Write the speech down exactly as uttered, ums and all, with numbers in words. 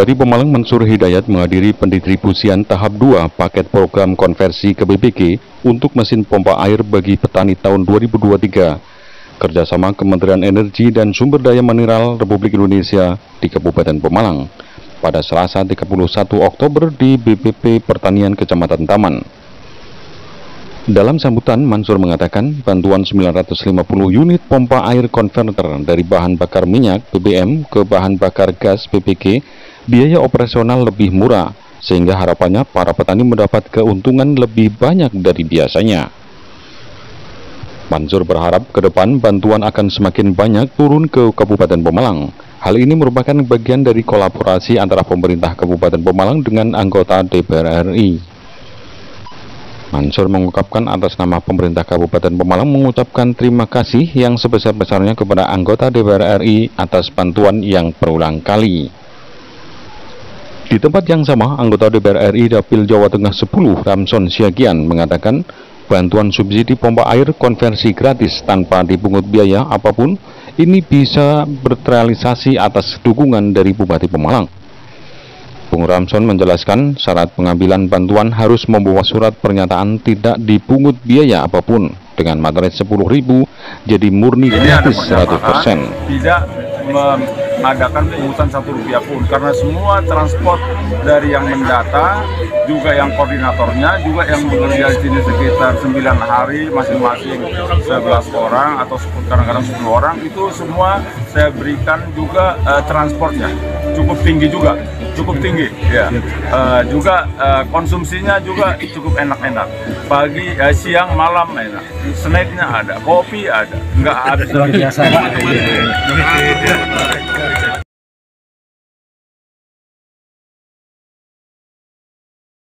Bupati Pemalang Mansur Hidayat menghadiri pendistribusian tahap dua paket program konversi ke B P G untuk mesin pompa air bagi petani tahun dua ribu dua puluh tiga, kerjasama Kementerian Energi dan Sumber Daya Mineral Republik Indonesia di Kabupaten Pemalang pada Selasa tiga puluh satu Oktober di B P P Pertanian Kecamatan Taman. Dalam sambutan, Mansur mengatakan bantuan sembilan ratus lima puluh unit pompa air konverter dari bahan bakar minyak B B M ke bahan bakar gas B P G biaya operasional lebih murah, sehingga harapannya para petani mendapat keuntungan lebih banyak dari biasanya. Mansur berharap ke depan bantuan akan semakin banyak turun ke Kabupaten Pemalang. Hal ini merupakan bagian dari kolaborasi antara pemerintah Kabupaten Pemalang dengan anggota D P R R I. Mansur mengungkapkan atas nama pemerintah Kabupaten Pemalang mengucapkan terima kasih yang sebesar-besarnya kepada anggota D P R R I atas bantuan yang berulang kali. Di tempat yang sama, anggota D P R R I Dapil Jawa Tengah sepuluh Ramson Siagian mengatakan bantuan subsidi pompa air konversi gratis tanpa dipungut biaya apapun ini bisa berterrealisasi atas dukungan dari Bupati Pemalang. Bung Ramson menjelaskan syarat pengambilan bantuan harus membawa surat pernyataan tidak dipungut biaya apapun dengan materai sepuluh ribu jadi murni gratis seratus persen. Tidak mengadakan pungutan satu rupiah pun, karena semua transport dari yang mendata, juga yang koordinatornya, juga yang bekerja di sini sekitar sembilan hari masing-masing sebelas orang atau kadang-kadang sepuluh orang, itu semua saya berikan juga uh, transportnya cukup tinggi juga, cukup tinggi ya. Uh, juga uh, konsumsinya juga cukup enak-enak. Pagi, uh, siang, malam enak. Snacknya ada, kopi ada, nggak ada. Luar biasa, Pak.